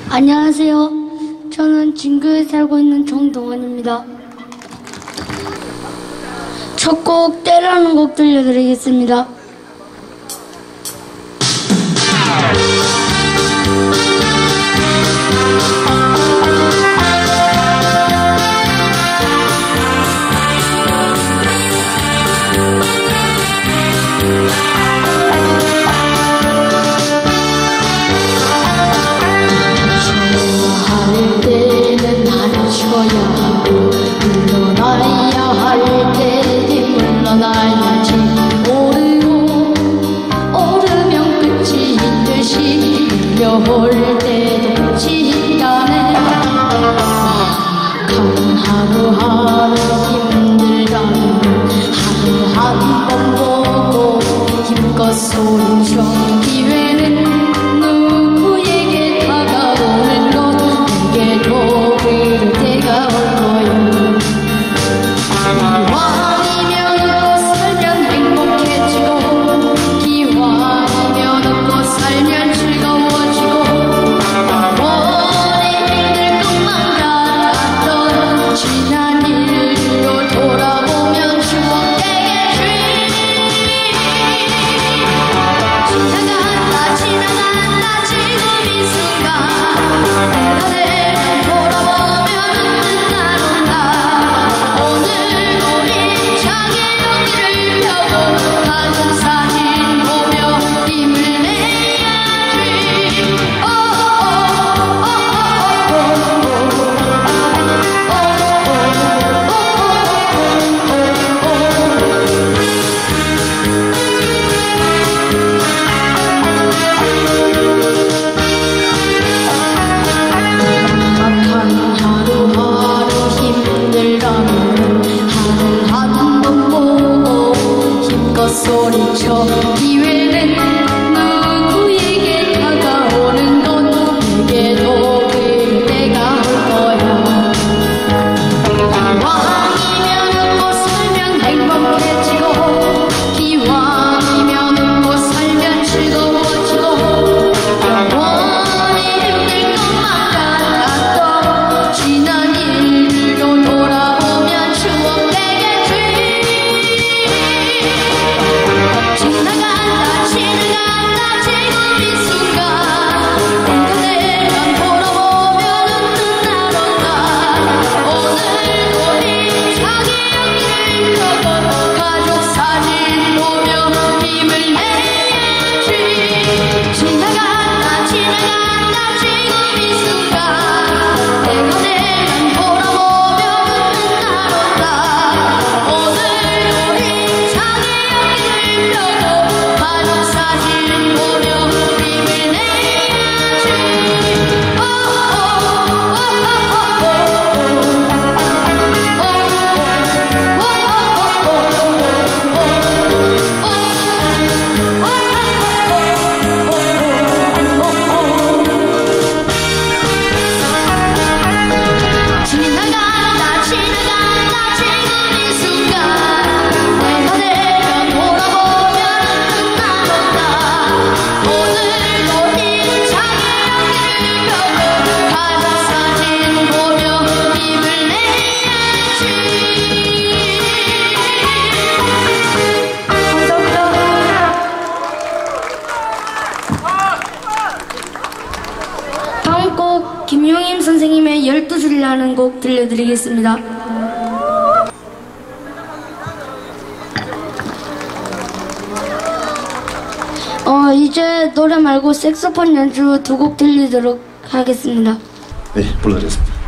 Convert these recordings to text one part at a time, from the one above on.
안녕하세요. 저는 진구에 살고 있는 정동원입니다. 첫 곡 때라는 곡 들려드리겠습니다. 물러나야 할 때니 물러나야지. 오르고 오르면 끝이 듯이 밀려올 때도 지나네. 막한 하루하루 힘들다면 하루 한 번 보고 힘껏 소리쳐. 기회는 누구에게 다가오는 것 내게도 그럴 때가 올 거야. 기왕이면 웃고 살면 행복해지고, 기왕이면 웃고 살면 즐거워지고, 영원히 힘들 것만 같았던 지난 일로 돌아보면 추억되겠지. 지나간다 지나간다 지금 이 순간, 내가 돌아보면 웃는 날 온다. 오늘 우리 창에 여기를 펴고 가족 사진 보며 힘을 내야지. 막한 하루하루 힘들다면 하루 한 번 보고 힘껏 소리쳐. 기회는 누구에게 다가오는 것 내게도 그럴 때가 올 거야. 기왕이면 웃고 살면 행복해지고, 기왕이면 웃고 살면 즐거워지고, 영원히 힘들 것만 같았던 지난 일로 돌아보면 추억되겠지. 지나간다 지나간다 지금 이 순간, 그대만 돌아보면 웃는 날 온다. 오늘 우리 자기 여기를 펴고 가족 사진 보며 힘을 내야지. 지나간다 지나간다 지금 이 순간, 그대만 돌아보면 웃는 날 온다. 오늘 우리 자기 여기를 펴고 가족 사진 보며 힘을 내야지. 지나간다 지나간다 지금 이 순간, 내가 돌아보면 웃는 날 온다. 오늘 우리 자기 여기를 펴고 가족 사진 보며 힘을 내야지. 다음 곡 김용임 선생님의 12줄이라는 곡 들려드리겠습니다. 이제 노래 말고 색소폰 연주 두 곡 들리도록 하겠습니다. 네, 불러드렸습니다.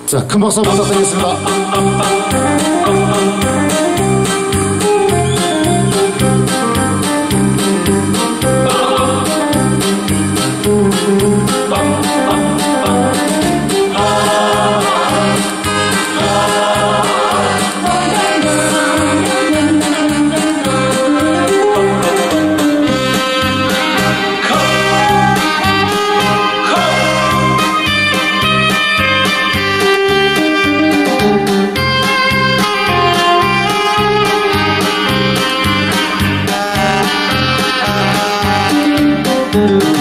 자, 큰 박수 부탁드리겠습니다. 그